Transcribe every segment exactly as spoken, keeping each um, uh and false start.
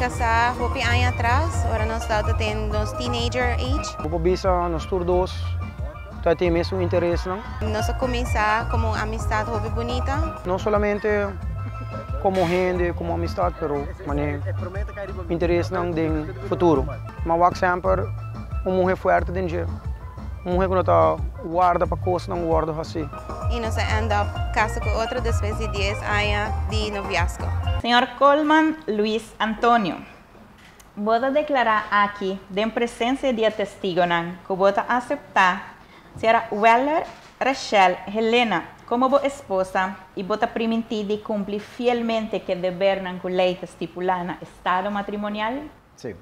casar hopi anos atrás, agora nós estamos tendo nos teenager age. Vou bisa nos turdos, tá tem mesmo interesse não? Nós começar como uma amistade hopi bonita. Não somente como gente, como amistade, pero mané interesse não de futuro. Mas eu sempre uma mulher forte dentro. Uma mulher que não está guarda para coisas não guarda assim. E nós end up casa com outra depois de dez anos de noviazgo. Senhor Coleman Luis Antonio, vou declarar aqui, em presença de testigo, que vou aceitar a senhora Weller Rachel Helena como sua esposa e vou permitir de cumprir fielmente que dever com a lei estipulada no estado matrimonial? Sim.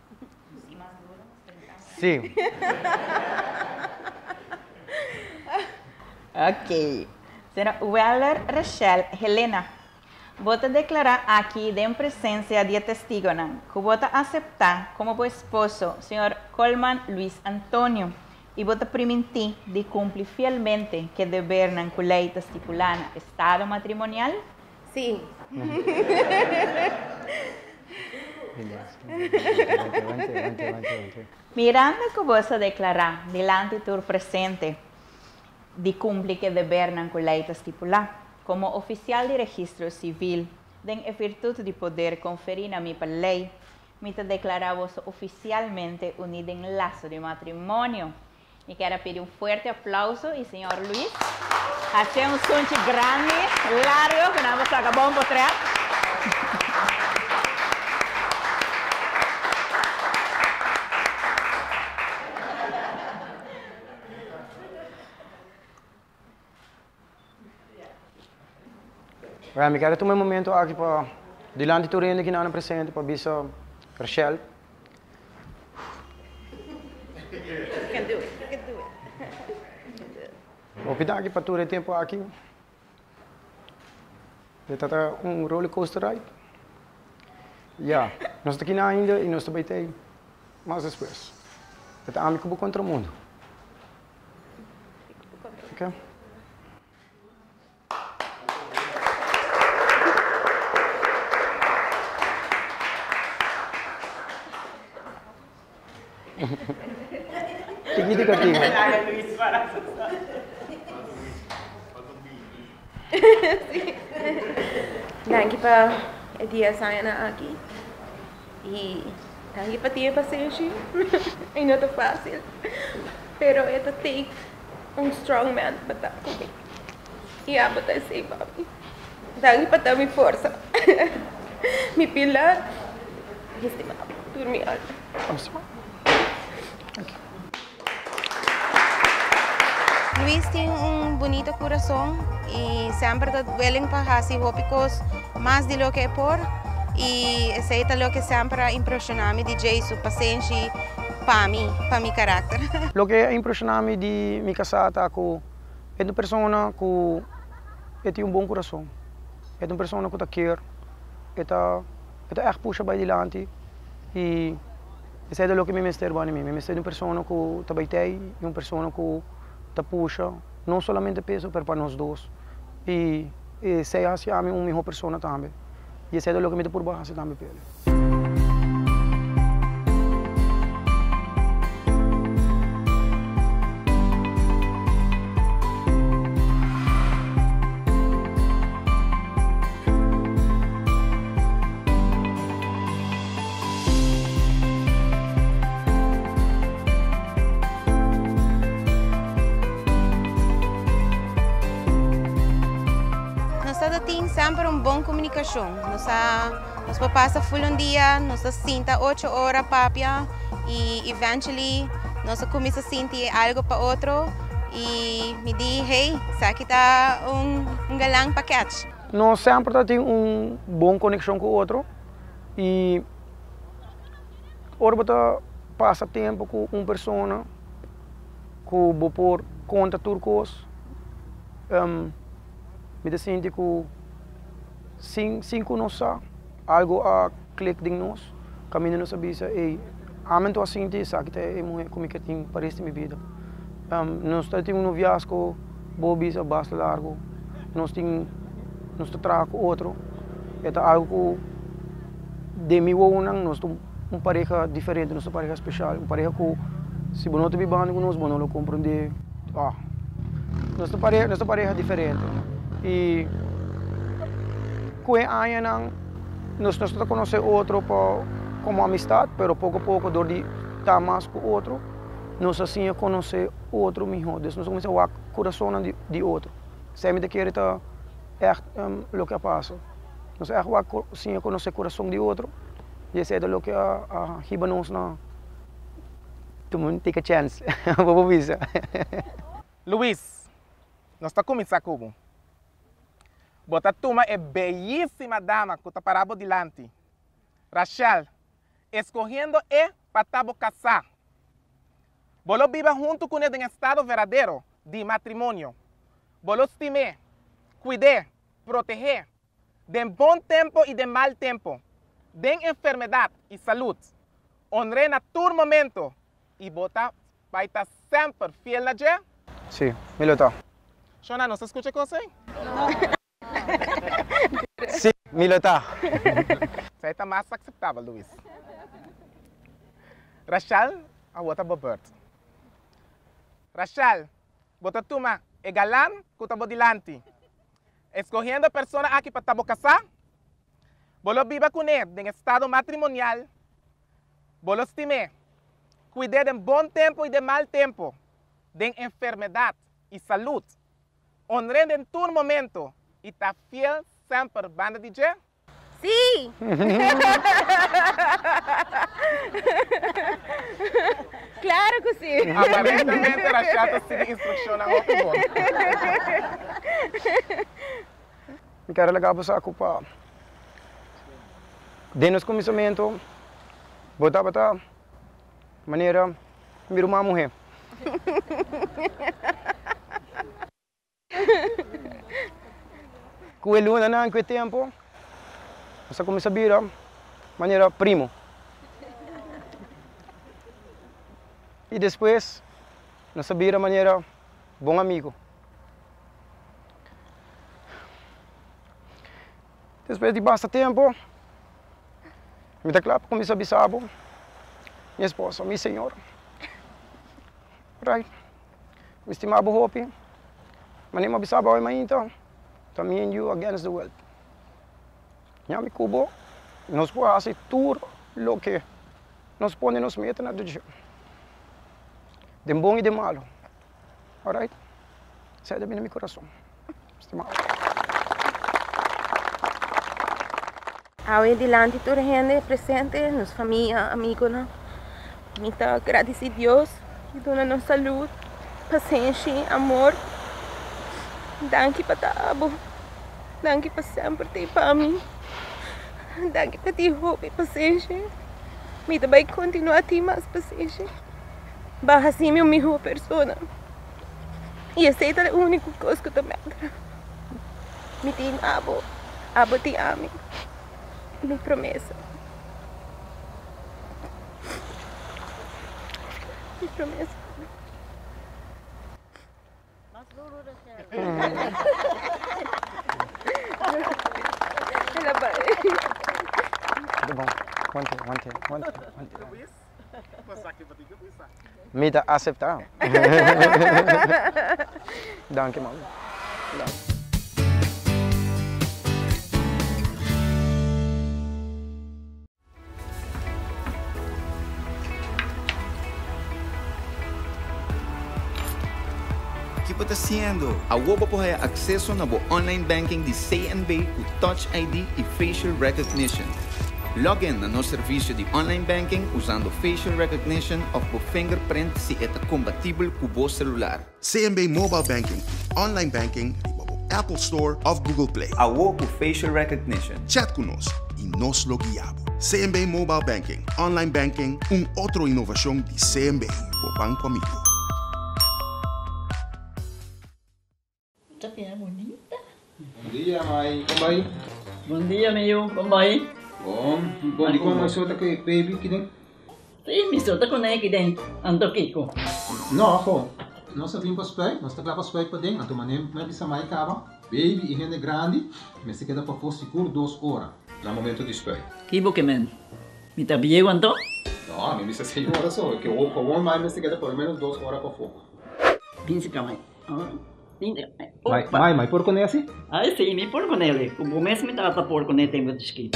Sim. Ok. Senhora Weller Rachel Helena, vou declarar aqui, em presença de testigo, que vou aceitar como seu esposo, senhor Coleman Luis Antonio, e vou permitir de cumprir fielmente que dever com a lei estipulada no estado matrimonial? Sim. Mirando que vos declarar delante do presente de cumprir que dever com a lei estipulada, como oficial de registro civil, em virtude de poder conferir a mim pela lei, me declaramos oficialmente unido em laço de matrimônio. E quero pedir um forte aplauso e senhor Luis, hace um sunche grande, largo, que nós acabamos de mostrar. Eu quero tomar um momento aqui para delante do reino que não é presente para bisa Rachel. Vou pedir aqui para todo o tempo aqui. Está um roller coaster ride. Ja, nós estamos aqui ainda e nós também temos mais depois. Está amigo contra o mundo. Ok? Tinggi ka tinggi. Danke para o dia sana aqui. E danke para ti passagem. E não é fácil. Pero ito take um strong man para estar comigo. E a para ser papi. Danke para dar minha força. Mi pilar. E estimado por minha alma. Luis tem um bonito coração e sempre está willing para fazer coisas mais de lo que é por e isso é o que sempre impressiona-me de Jesus, paciência para mim, para meu caráter. O que impressiona-me de minha casada é uma pessoa que tem um bom coração, é uma pessoa que quer, é é echt puxa para adiante e isso é o que me mestre para mim, me mestre uma pessoa que está bem e uma pessoa que te puxa, não somente peso, mas para nós dois. E, e sei assim, a mim uma melhor pessoa também. E isso é o que me dá por baixo também para ele. Nós temos sempre uma boa comunicação. Nós nós passamos full um dia, nós senta oito horas papia e eventually nós começamos a sentir algo para outro e me diz, hey, aqui está um, um galão paquete. Nós sempre temos uma boa conexão com o outro e ora passa tempo com uma pessoa que vou por conta de turcos. Um, me sinto que sem sem conhecer algo a clique de nós, caminho nos avisa e a mim tô assim de sabe que é muito como que tem parece minha vida. Um, nós temos um noviazgo, bobisa basta largo, nós temos nós trago outro, é algo de mi wonang, nós somos uma pareja diferente, nós somos uma pareja especial, uma pareja que, se você não estiver bem com nós, você não compreende. Ah, nós somos pareja, nós somos pareja diferente. E com a Ana, nós nós conhecemos outro como amistade, mas pouco a pouco, dor de estar mais com o outro, nós assim conhecer outro melhor. Nós começamos a coração de, de outro. Sempre querer estar echt um, o que passa. Nós echt assim conhecer o coração de outro. E isso é o que a a hiba nós na. Tomando take a chance. Vou ver. Luiz, nós estamos começando como. Bota tuma é belíssima dama que está parado delante. Rachel, escolhendo é para estar casar. Bolo viva junto com ele em estado verdadeiro de matrimônio. Bolo estime, cuide, proteger, de bom tempo e de mal tempo, de enfermidade e saúde. Honre na todo momento e bota vai estar sempre fiel a Deus. Sim, melhor tá. Shona, não se escuta coisa aí? Sim, melhor tá. Isso aí está mais aceitável, Luiz. Rachel, a outra Bobert. Rachel, bota tuma é galã que está delante. Escolhendo a pessoa aqui para estar casar. Bolo viva com ele em estado matrimonial. Bolo estime, cuide de bom tempo e de mal tempo, de enfermidade e saúde. Honre em todo momento e está fiel sempre banda D J? Sim! Claro que sim! Aparentemente, a chata sigue instrução na outro bom. Me quero legal para a culpa. Desde o começamento, botar botar maneira mir uma mulher. Com ele não não que tempo. Você começa a virar maneira primo. E depois nós vira maneira bom amigo. Depois de bastante tempo, me dá claro, começa a bisabo, minha esposa, minha senhora. Right. Me estimava o hopi, mas nem me bisabo a mãe então. Me and you against the world. Ya me cubo, nós podemos fazer tudo o que nós podemos nos meter na vida. De bom e de malo. Alright? Sai da minha coração. Estimado. Ahora delante de toda gente presente, nuestra familia, amigos, me está agradecido a Dios y dona-nos salud, paciência, amor. Danke para tabo. Danke para sempre ter para mim. Danke para ter hope e paciência. Me também continua a ter mais paciência. Barra assim, meu melhor pessoa. E essa é a única coisa que eu também quero. Me tem abo. Abo te ame. Me promessa. Me promessa. Ela vai. Tudo bom. Quanto, quanto, quanto, quanto. Luiz, passar aqui para ti que pensar. Me dá aceitar. Danke, mano. O que está haciendo? A Woba pode ter acesso ao online banking de C N B com Touch I D e Facial Recognition. Login no nosso serviço de online banking usando Facial Recognition ou o fingerprint se é compatível com o celular. C N B Mobile Banking, Online Banking, Apple Store ou Google Play. A Woba Facial Recognition. Chat conosco e nós lo guiamos. C N B Mobile Banking, Online Banking, uma outra inovação de C N B, o Banco Amigo. Tapi é bonita. Bom dia, mãe. Como vai? Bom dia, meu. Como vai? Bom. Bom, di ko may sota kay baby kini? Sim, me solta com ele dentro. Ando Kiko. No, ako. Nós vim para spray, nós tá para spray para dentro. Então, manem, may bisa mai kaba. Baby, e rende grande, mas se queda para for seguro duas horas. no momento de espera. Kibo que men. Me tá bem quanto? No, a mí me dice seis horas solo, que o como mais me se queda por lo menos dos horas para fogo. Pince camai. Mai, mai, mai, por con esse? Ah, sim, me por com ele. O começo me tava por com ele tem muito escrito.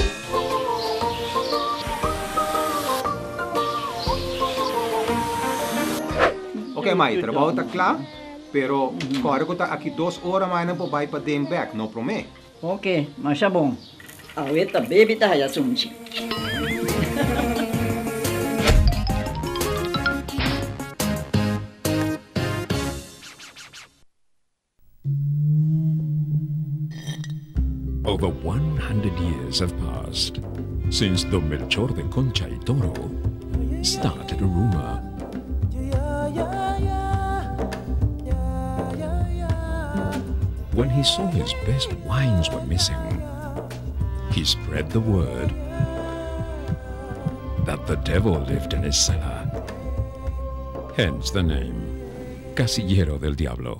Ok, mai, trabalho está claro, pero agora que está aqui duas horas mais não vai para dem back, não promete. Ok, mas tá bom. A weta baby tá já sunchi. Over one hundred years have passed since the Melchor de Concha y Toro started a rumor. When he saw his best wines were missing, he spread the word that the devil lived in his cellar. Hence the name, Casillero del Diablo.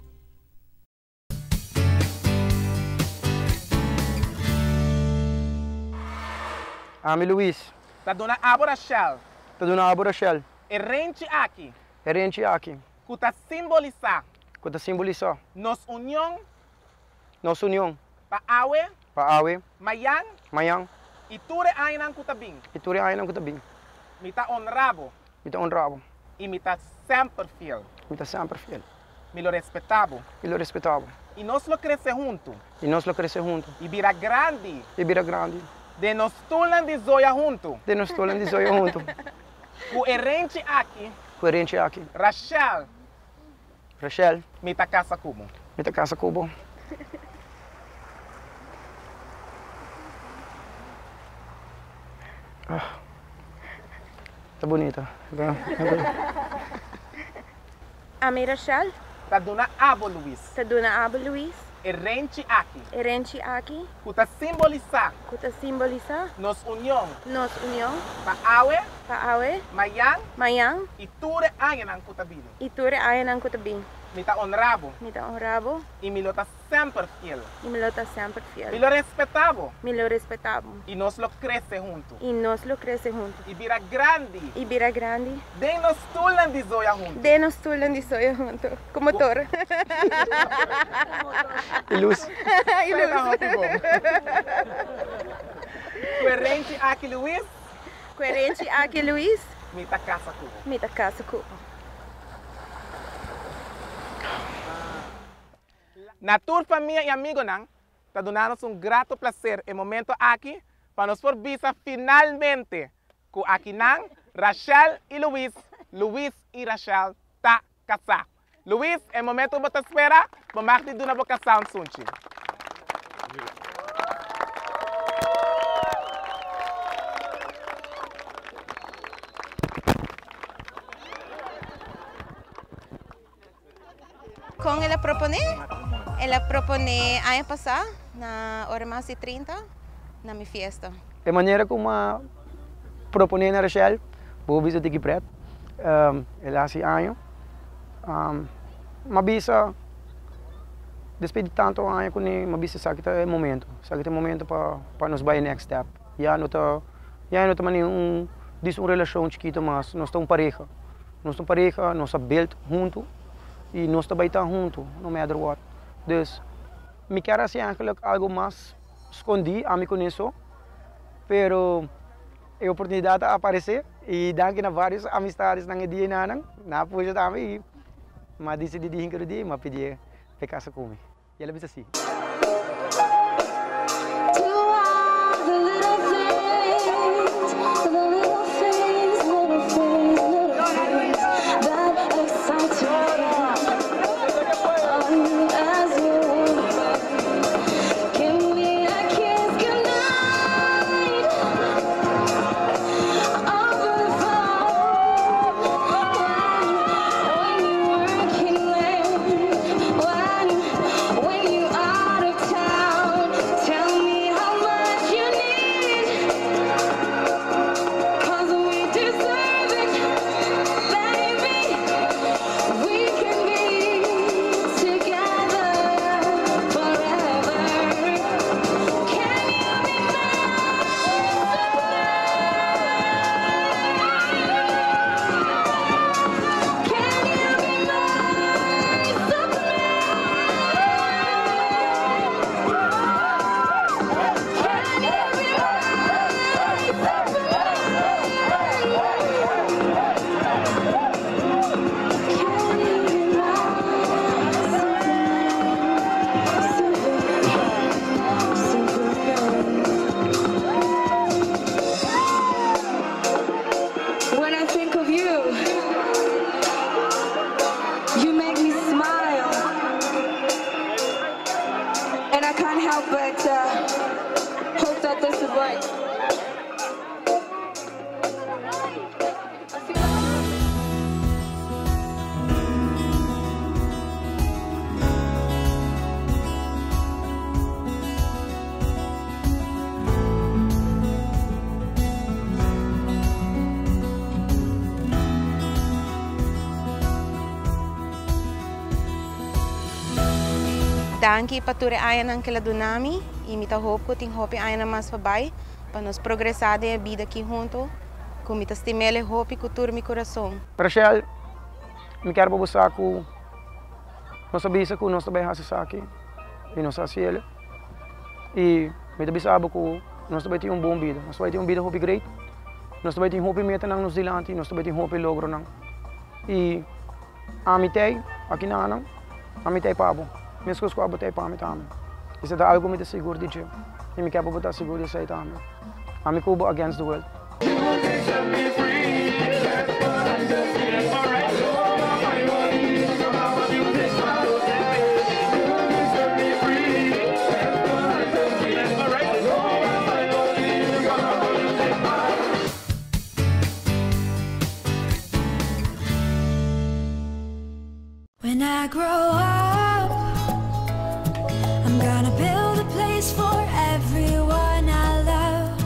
Ami Luis, Tá dona Abo Rachel. tá dando abo Rachel. E rente aqui. É rente aqui. Que tá simbolizar Que tá simbolizar nos união nossa união. para awe, Para awe, mayan manhã, e ture ainan kutabing. e tudo aí não que tá bem. Me tá honrado Me tá honrado. e me tá sempre fiel. Me tá sempre fiel. Me lo respeitavo. E lo respeitava. E nós lo cresce junto. E nós lo crescer junto. E vira grande. E vira grande. De nos tulan de zoia junto. De nós todos de zoio junto. O errente aqui, Com a rente aqui. Rachel, Rachel, me tá casa como. me tá casa cubo. Ah. Tá bonita. Ami Rachel, Tá dona Abo Luis. tá dona Abo Luis, Errente aqui. herente aqui, Que tá simbolizar que tá simboliza nos união nos união para awe, para awe, mayan manhã e ture ainan kutabing. e ture ayan ko tabing. Me tá honrado Me tá honrado e me lo tá sempre fiel. e me lo tá sempre Me fiel. lo respeitavo Me lo respeitamos e nós lo cresce junto. e nós lo cresce junto. E vira grande. E vira grande, De nos tulan de zoia junto. de nos tulan de soya junto, como motor. E luz. E luz. O errente aqui Luis, Coerente aqui Luis, me tá casa cubo. me tá casa com. Na tua família e amigo não, tá dando um grato prazer e momento aqui para nos por visa finalmente com aqui não, Rachel e Luis, Luis e Rachel tá casar. Luis, é momento que você espera, para mais de uma vocação sunchi. Com ela propone, ela propone ano passado, na hora mais de trinta, na minha festa. De maneira como a propõe na Rachel, vou visitar aqui preto. Um, ela há ano. Um, mabisa depois de tanto ano que nem mabisa sabe que é momento, sabe que é momento para para nos vai next step. Já não tá, já não tá mais um diz uma relação chiquita, mas nós estamos pareja, nós estamos pareja, nós estamos built junto e nós também estamos junto, no matter what. Dus me quero assim eigenlijk algo mais escondi a me conheço, pero a oportunidade a aparecer e danke na várias amistades na dia na na puja também. Mas decidi de hincar dia, mas pedi para casa comer. E ela disse assim. When you are Danke pature ayan ang kila dunami e mita hope ko ting hope ayan mas pabay para nos progressar de vida aqui junto com mita stimele hope cultura mi coração. Rachel, me quero para você com nossa bisa com nossa bem hasa aqui e nossa cielo e me também sabe que nós também temos um bom vida, nós também temos um vida hope great, nós também temos hope meta nang nos dilante, nós também temos hope logro nang e a mitei aqui na nang a mitei pabo. Mesmo que eu botei para mim também. Isso é algo muito seguro de dia. E me quero botar seguro de sair também. A mim cubo against the world. When I grow up, I'm gonna build a place for everyone I love.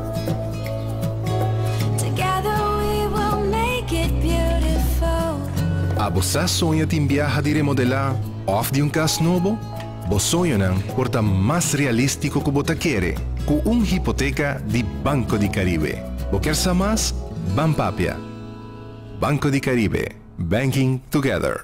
Together we will make it beautiful. A você sonha em viajar de remodelar off de um caso novo? Vos sonho não porta mais realístico que você quer, com uma hipoteca de Banco de Caribe. Você quer saber mais? Banpapia. Banco de Caribe. Banking together.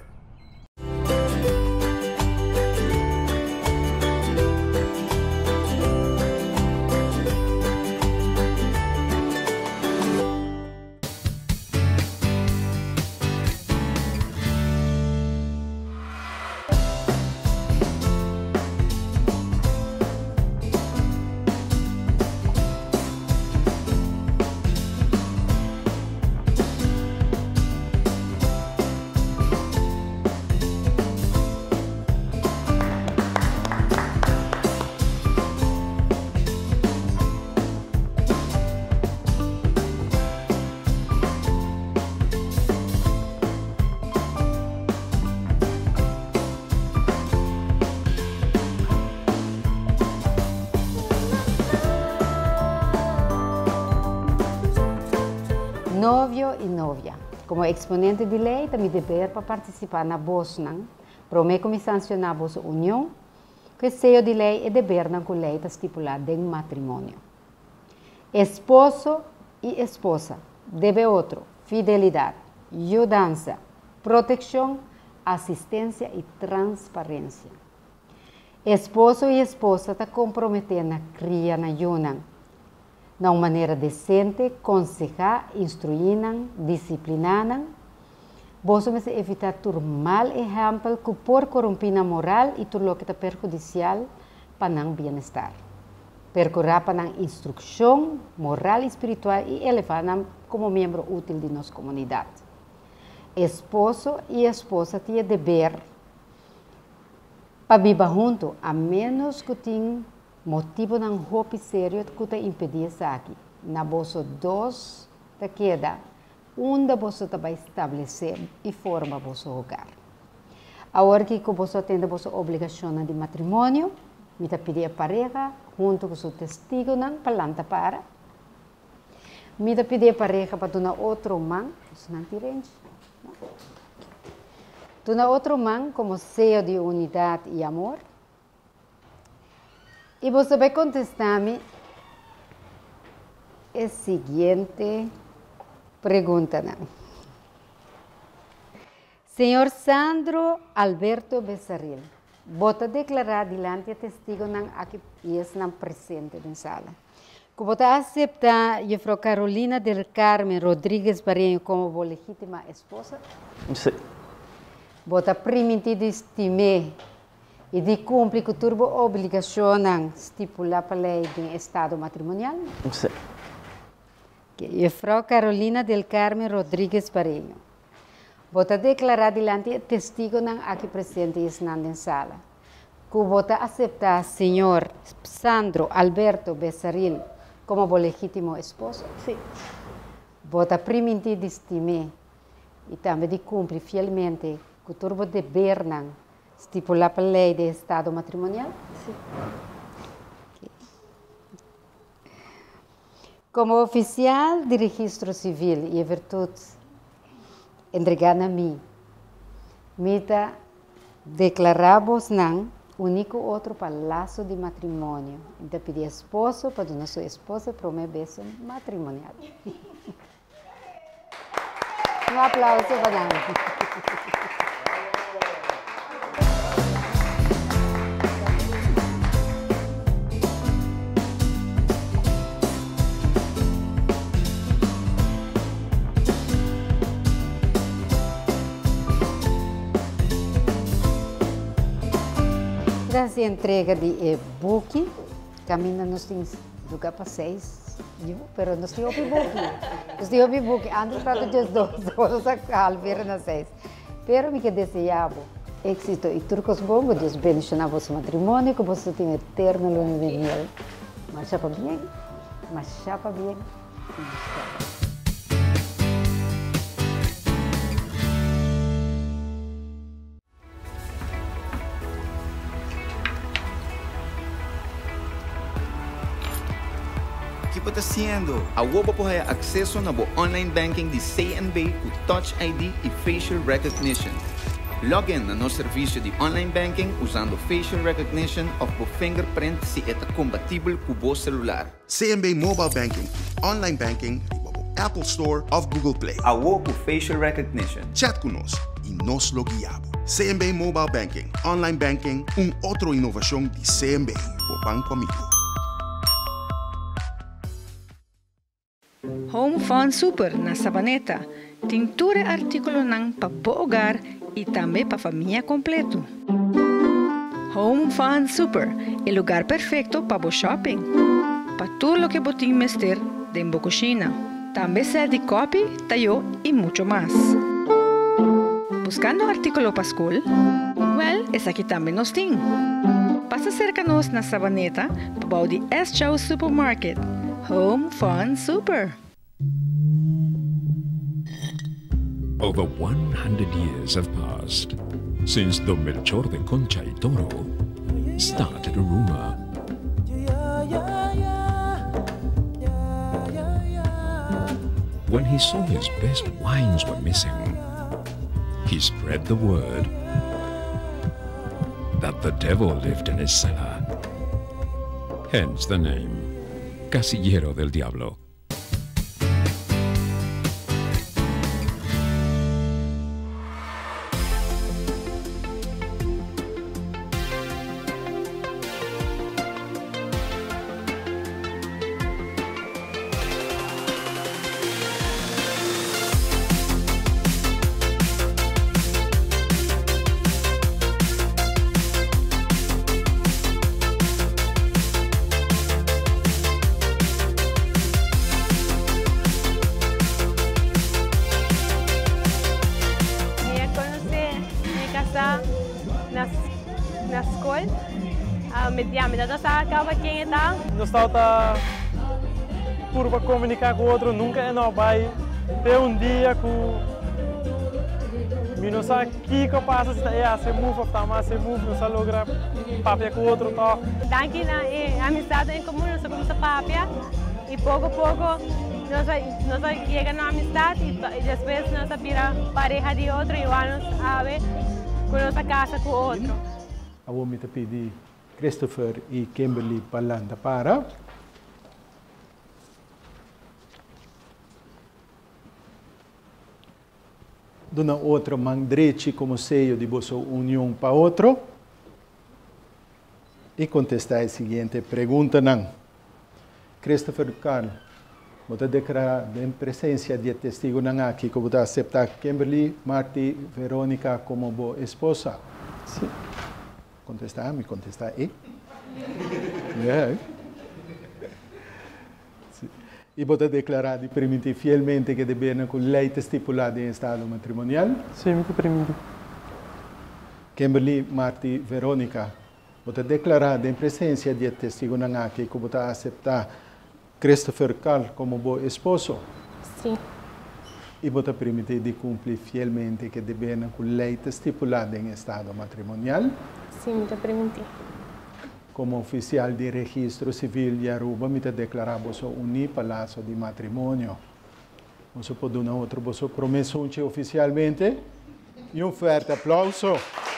Novio e novia. Como exponente de lei, também dever para participar na Bosnan, prometo me sancionar a vossa união, que seio de lei é dever na lei estipulada em matrimônio. Esposo e esposa deve outro fidelidade, ajudança, proteção, assistência e transparência. Esposo e esposa está comprometendo na cria na yunan, de uma maneira decente, aconselhar, instruir, disciplinar. Você vai evitar tur mal exemplo que por corrompir a moral e tudo o que é perjudicial para o bem-estar. Percorrer para a instrução moral e espiritual e elevar como membro útil de nossa comunidade. Esposo e esposa têm dever para viver junto, a menos que tenham motivo de um hope sério que te impedir isso aqui. Na bolsa dois te queda, onde você vai estabelecer e forma vosso hogar. Agora que você tem a vossa obrigação de matrimônio, me te pedir a pareja, junto com o seu testigo, não palanta para. Me te pedir a pareja para dar outro man, isso não te rende. Dar outro man como sello de unidade e amor. E você vai contestar-me a seguinte pergunta. Não? Senhor Sandro Alberto Becerril, você declarar diante do testigo não aqui não presente na sala. Que você aceitar a Frau Carolina del Carmen Rodrigues Barreño como sua legítima esposa? Sim. Você permitido estimar e de cumprir com turbo obrigação estipular para a lei do estado matrimonial? Sim. E Frau Carolina del Carmen Rodrigues Barreño, você declarar diante do testigo não aqui presente na sala, Cubota acepta señor Sandro Alberto Becerril como su legítimo esposo. Sí. Vota priminti de estime y también de cumplir fielmente que turbo de Bernan estipula la ley de estado matrimonial. Sí. Como oficial de registro civil y en virtud entregada a mí, mita declaramos nan único outro palácio de matrimônio. Então, pedi esposo para a nossa esposa para uma bênção matrimonial. Um aplauso para ela. Essa entrega de e-book, caminha nós temos lugar para seis, mas nós temos e-book. Nós temos e-book, antes para os dois, todos a calver nas seis. Pero me que desejava éxito e turcos bons, Deus bendiga o vosso matrimônio, que você tenha eterno luna de miel. Mas chapa bem, mas chapa bem. O que está haciendo? A Woba pode ter acesso na online banking de C N B com Touch I D e Facial Recognition. Login no nosso serviço de online banking usando Facial Recognition ou o fingerprint se é compatível com o celular. C N B Mobile Banking, online banking, Apple Store ou Google Play. A Woba Facial Recognition. Chat conosco e nós lo guiamos. C N B Mobile Banking, online banking, uma outra inovação de C N B, o Banco Amigo. Home Fun Super na Sabaneta. Tintura artículo nang papogar e também para família completo. Home Fun Super, o lugar perfeito para o shopping. Para tudo o que botin mester dentro da cozinha. Também ser de copy, tallo e muito mais. Buscando artículo para school? Well, esse aqui também nós tem. Passa cerca-nos na Sabaneta para o de S Chow Supermarket. Home Fun Super. Over one hundred years have passed since the Melchor de Concha y Toro started a rumor. When he saw his best wines were missing, he spread the word that the devil lived in his cellar. Hence the name, Casillero del Diablo. Na escola, a mediana, da nossa acaba quem é da. Nós estamos por comunicar com o outro, nunca é não vai ter um dia com não sabe que que passa se é se move para mais se move não sabe lograr papel com o outro tá. Daqui na amizade em comum nós começa papel e pouco a pouco nós nós chega na amizade e depois nós vira pareja de outro e vamos a ver com nossa casa com o outro. Eu me pedi Christopher e Kimberly Palanda para dona outra mandrete como seio de vossa união para outro e contestar a seguinte pergunta não. Christopher Carl, você declarar em presença de testigo não aqui que você aceitar Kimberly Marty Verônica como boa esposa? Sim. Contestar, me contestar e? Yeah. E você declarar de permitir fielmente que debem com lei estipulada em estado matrimonial? Sim, me permito. Kimberly Marty Verônica, Você declarar em presença de testigo na aqui que você aceitar Christopher Carl como bom esposo? Sim. E você permitir de cumprir fielmente que deverá com lei estipulada em estado matrimonial? Sim, me permiti. Como oficial de registro civil de Aruba, me declarar você unir palácio de matrimônio. Você pode dar outro você promessa oficialmente? E um forte aplauso.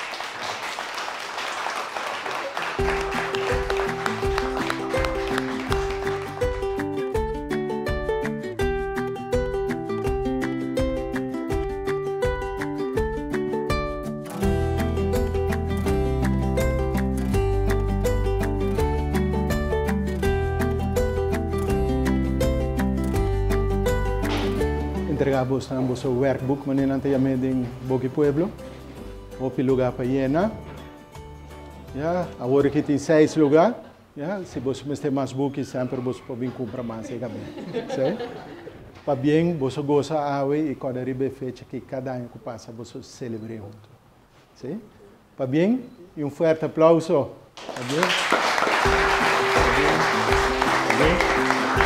Entregamos ang buso workbook manin ang tayame ding Bogi Pueblo. O lugar para Iena. Ya, agora que tem seis lugar. Ya, se você mais tem mais book, sempre você pode comprar mais aí também. Certo? Para bem, você gosta awe e cada ribe fecha que cada ano que passa você celebra junto. Certo? Para bem, e um forte aplauso. Para bem. Para bem. Para bem.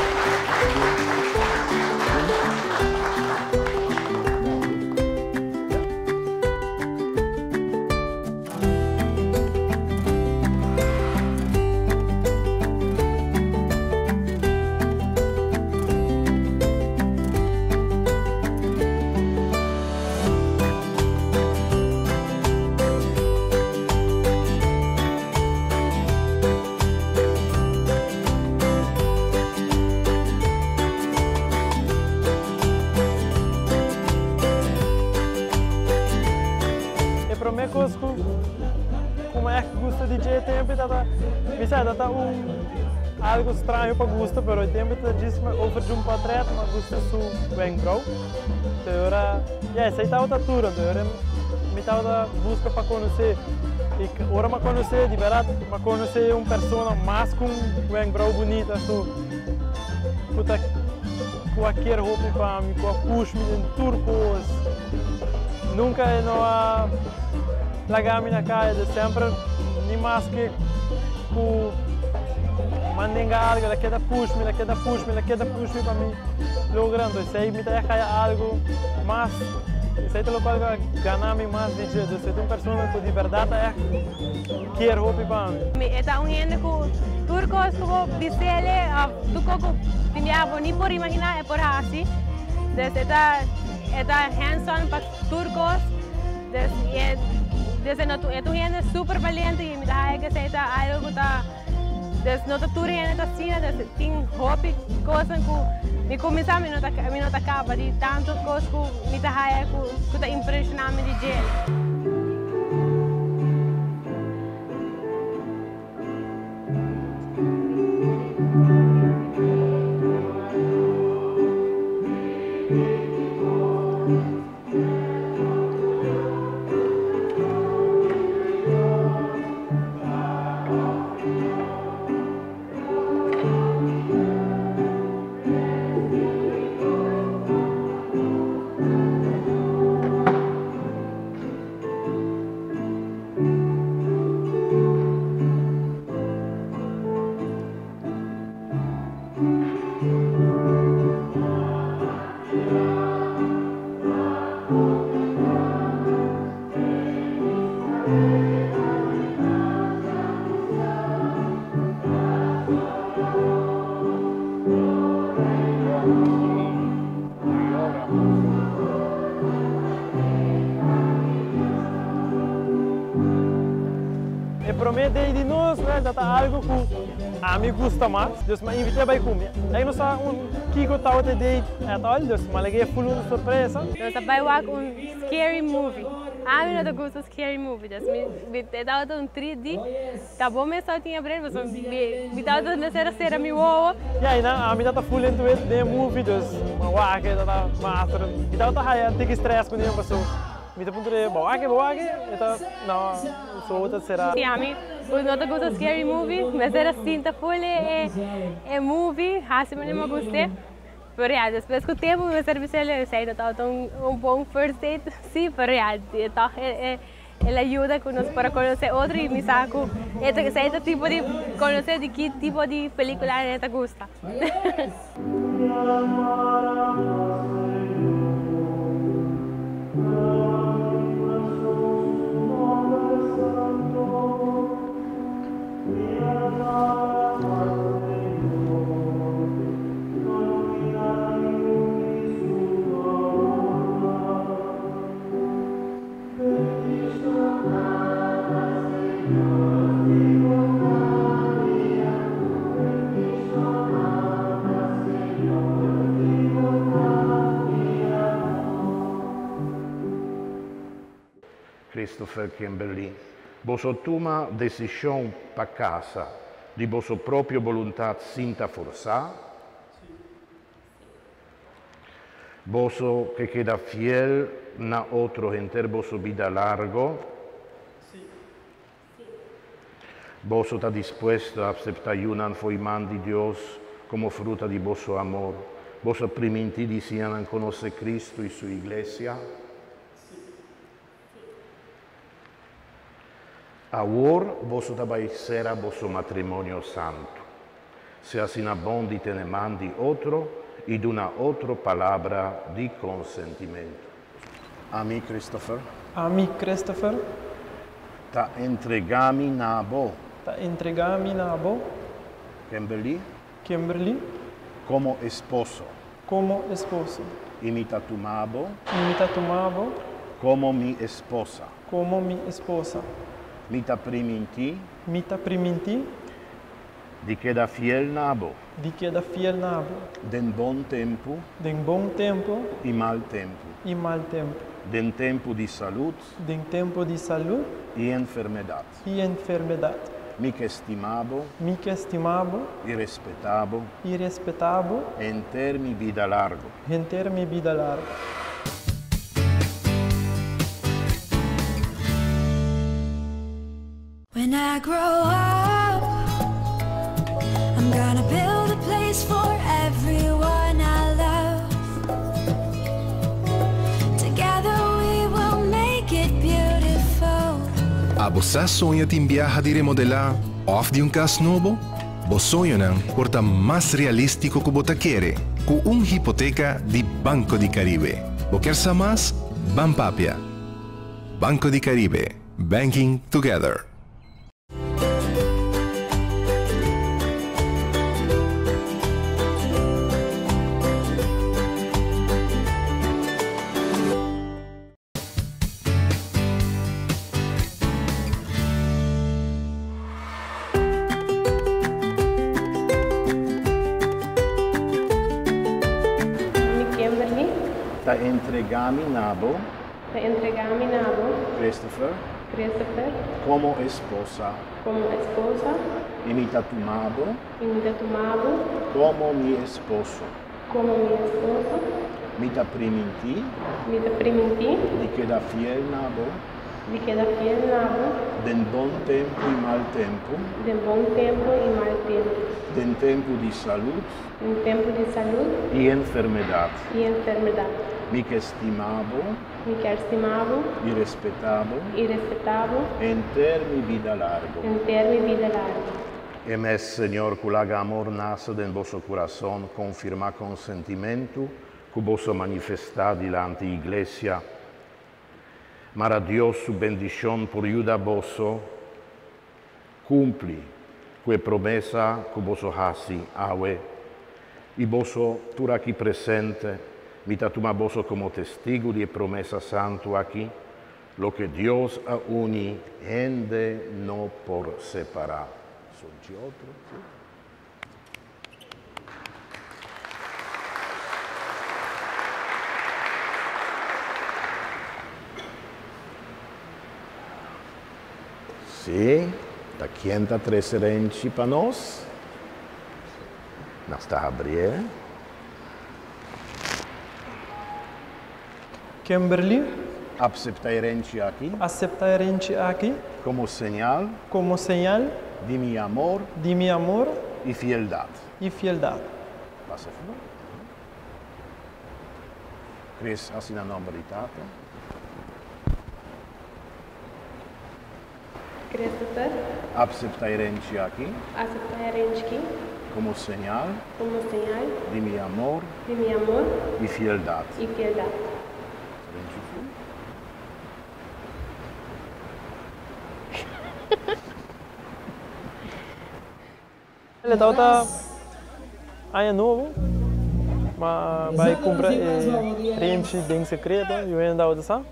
Como é que gosta de J tempo tá bisa tá um algo estranho para gosto, pero o tempo tá diz mas oferece um portrait mas gosta su bem bro. Agora, ja, essa tá outra tour, agora me tá outra busca para conhecer e agora me conhecer de verdade, me conhecer uma pessoa mais com bem bro bonita su puta qualquer roupa para mim, com push me em turcos. Nunca é no lagami na caia de sempre nem mais que com mandem algo, ela quer push me, ela quer push me, ela quer push me para mim logrando isso aí me dá caia algo mais isso aí lo qual ganhar me mais de jeito de ser uma pessoa que de verdade é quer roupa para mim está um gente com turcos como bisele do coco tinha boni por imaginar é por assim desde esta esta hands-on para turcos desde desde no é tu gente super valiente e me dá que se está algo que está desde no tu gente está assim desde tem hobby coisas que me começar a me nota me nota capa de tanto coisas que me dá que que está impressionante de jeito. Promete de nós, né, dá algo que a mim gosta mais. Deus me invita para comer. Aí nós há um kiko tal de date, é tal, Deus me alegria full de surpresa. Nós vai ver um scary movie. A mim não gosta scary movie. Deus me me dá um três D. Tá bom, mas só tinha breve, mas me me dá uma série série me uou. E aí na a mim tá full into it de movie, Deus, uma waque tá master. E tá tá high antigo stress quando eu passou. Me dá ponto de boa que boa que, então não sou outra será. Sim, a mim o não gosta scary movie, mas era assim tá full é é movie, assim me não gostei. Pero já, depois que o tempo me serviço ele sei tá tão um bom first date, sim, pero já, tá é Él ayuda con nosotros para conocer otro y me saco este, este tipo de conocer de qué tipo de película te gusta. Christopher Kimberly, vosso toma decisão para casa, de vosso própria vontade sinta forçar? Vosso que queda fiel na outro em ter vosso vida largo? Vosso está disposto a aceitar uma foi mãe de Deus como fruta de vosso amor? Vosso permitir diciam conhecer Cristo e sua igreja? Agora, vosso vai ser a vosso matrimônio santo. Se assim é bom de ter mão de outro e de uma outra palavra de consentimento. A mim, Christopher. A mim, Christopher. Ta entregami nabo. Ta entregami nabo. Kimberly. Kimberly. Como esposo. Como esposo. Imita tu mabo. Imita tu mabo. Como mi esposa. Como mi esposa. Mita priminti. Mita priminti. Di queda fiel nabo. Di queda fiel nabo. Den bom tempo. Den bom tempo. E mal tempo. E mal tempo. Den tempo de saúde. Den tempo de saúde. E enfermidade. E enfermidade. Mi que estimabo. Mi que estimabo. E respeitabo. E respeitabo. En ter mi vida largo. En ter mi vida largo. When I grow up, I'm gonna build a place for everyone I love. Together we will make it beautiful. A você sonha de viajar de remodelar ou de um carro novo? Você sonha não porta mais realístico que você quer, com uma hipoteca de Banco de Caribe. Você quer saber mais? Bampapia. Banco de Caribe. Banking together. Ta entregami nabo. Ta entregami nabo. Christopher. Christopher. Como esposa. Como esposa. Imita tu mabo. Imita tu mabo. Como mi esposo. Como mi esposo. Mita priminti. Mita priminti. Di queda fiel nabo. Di queda fiel nabo. Den bom tempo e mal tempo. Den bom tempo e mal tempo. Den tempo de saúde. Den tempo de saúde. E enfermidade. E enfermidade. Mi que estimabo. Mi que estimabo. E respeitabo. E respeitabo. En ter mi vida largo. En ter mi vida largo. E mes, Senhor, culaga amor nasce den vosso coração, confirma com sentimento, que vosso manifestar dilante a igreja. Mara Deus su bendición por ayuda vosso, cumpli que promesa que vosso hasi awe, e vosso tur aqui presente, mita tuma vosso como testigo de promesa santo aqui, lo que Dios a uni, ende no por separar. Son de otro, ¿sí? Sì, da chienta tre serenci para nós. Nós está abrir. Kimberly. Acepta herencia aqui. Acepta herencia aqui. Como señal. Como señal. De mi amor. De mi amor. E fieldade. E fieldade. Passa por. Cris, assim na nome de Tata. Christopher. Aceptaremos aqui Aceptaremos aqui como señal como señal de mi amor de mi amor y fieldad. y fidelidad. Ele está ano novo, mas vai comprar preenche bem secreto e eu ainda outra só.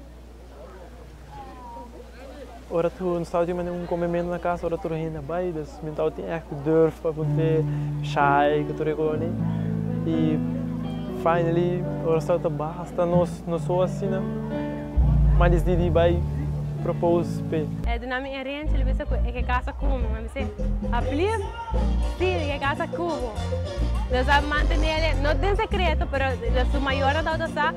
Ora tu não está tendo um comimento na casa, ora tu ainda vai, dus mental tem echt durf para poder shy que tu reconhece e finally ora está tá basta nós nós só assim, mas desde vai propose pe. É do nome Ariane, ele pensa que casa como, mas você aplica, sim, que casa como. Nós vamos manter não tem secreto, mas a maior da outra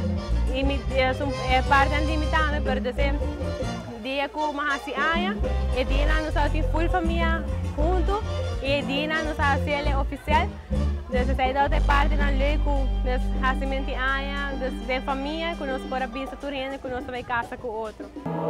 é parte limitante, mas você dia com uma assim aia, e dia nós temos full família junto, e dia nós temos ele oficial. Desde essa outra parte na lei com des hascimento aia, des de família, que nós por vista turina, que nós vai casa com outro.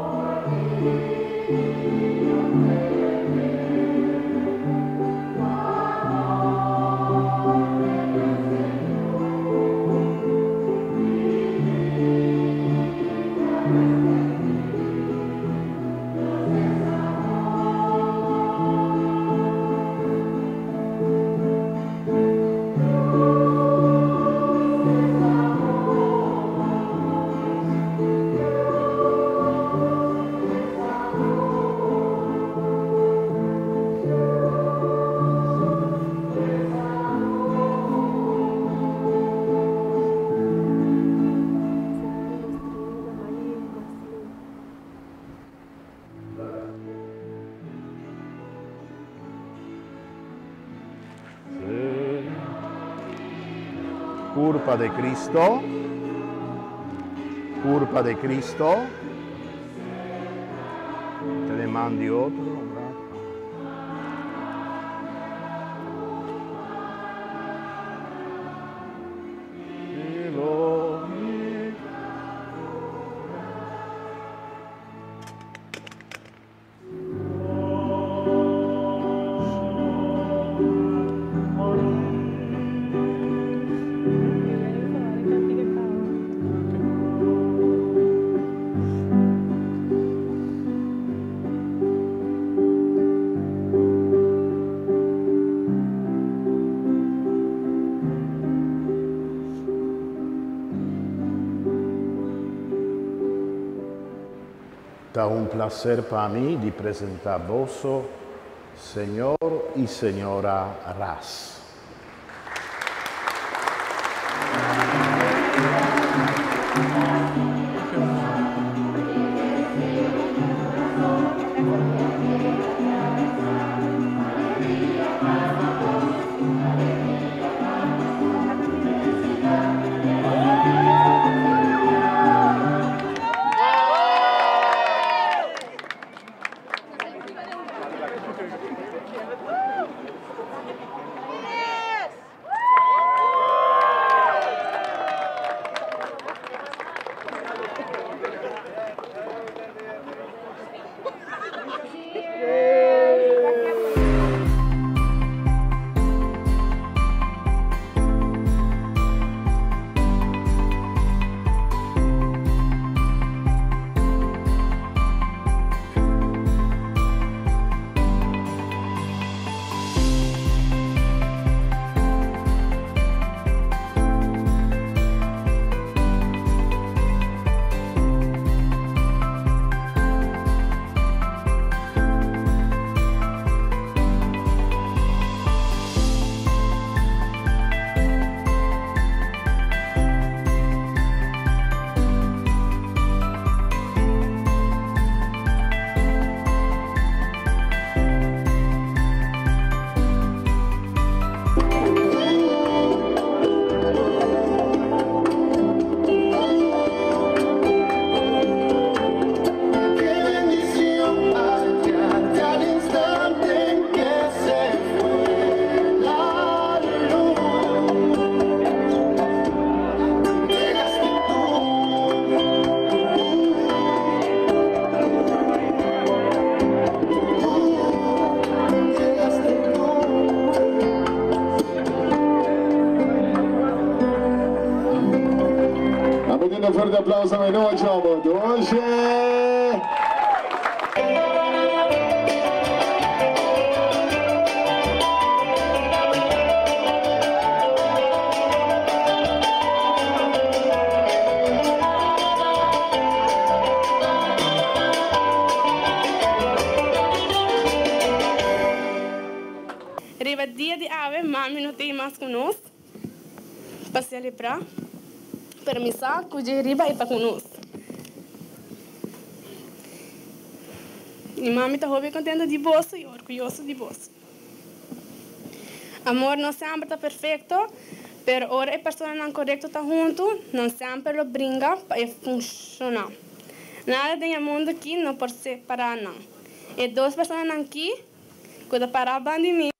Culpa de Cristo, culpa de Cristo, te le mandi otro. È un placer para mí de presentar vos, Señor y Señora Ras. een forte applaus aan mijn nootje allemaal. Doosje! Arriva dia de ave, mami não tem mais conosco. Passei ali para permissão, cuide riba e para conosco. E mami está muito contente de bolso e orgulhoso de bolso. Amor não sempre está perfeito, mas ora a pessoa não correta está junto, não sempre lo brinca para funcionar. Nada tem mundo aqui não pode separar não. E duas pessoas aqui, quando parar de mim,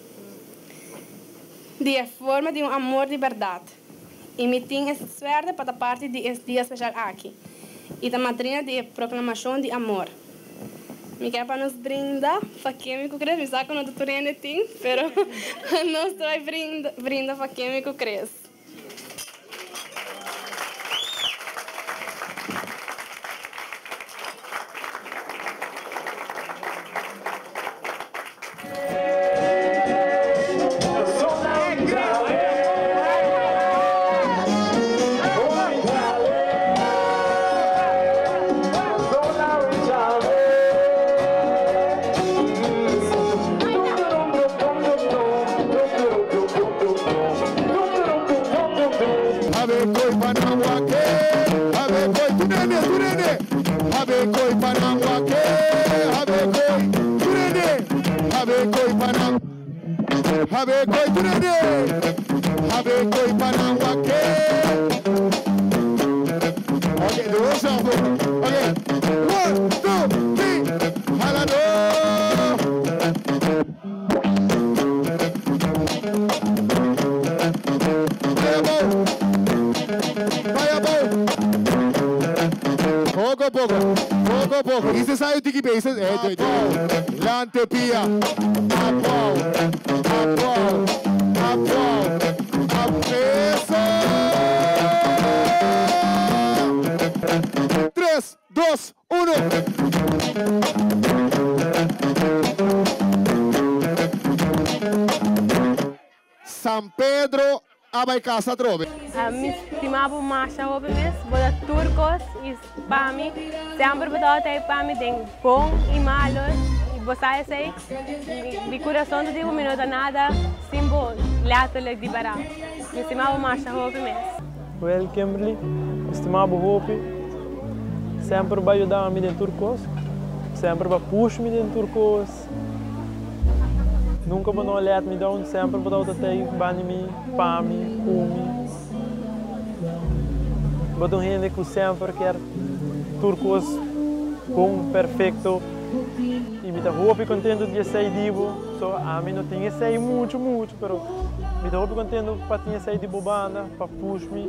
de forma de um amor de verdade. E me tinha suerte para parte desse dia especial aqui. E da madrinha de proclamação de amor. Me quer para nos brindar, para quem me cresce, sabe que não estou tendo tem, pero não estou brinda, brinda para quem me cresce. Habe koi tunede, habe koi panawake. Okay, the whole shuffle. Okay, one, two, three, halado. Bayabo, bayabo. Poco poco, poco poco. Isso sai o tiki base, é doido. Lante pia, apau. Apau, apau, apeso. Três, dois, um. San Pedro, abai casa trove. Me estimava mais jovem, boda turcos e pami, sempre boda tem pami tem bom e malo. Você sei, de coração não digo minuto nada, simbo leatele de bará. Me estimava mais a Hope mesmo. Well, Kimberly, me estimava Hope, sempre vai ajudar-me dentro do curso, sempre vai puxar-me dentro do curso. Nunca vou não olhar me down, sempre vou dar até banho-me, pame, come. Vou dar um rende que sempre quer turcos bom, perfeito. E me dá roupa contente de sair divo, só a mim não tinha sair muito, muito, pero me dá roupa contente para tinha sair de bobana, para puxar-me,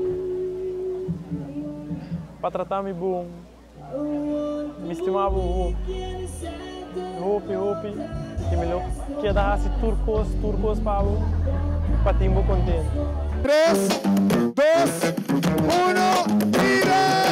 para tratar-me bom. Me estimava roupa, roupa, roupa, e me lo que dar-se turcos, turcos para para tinha contente. Três, dois, um, tira!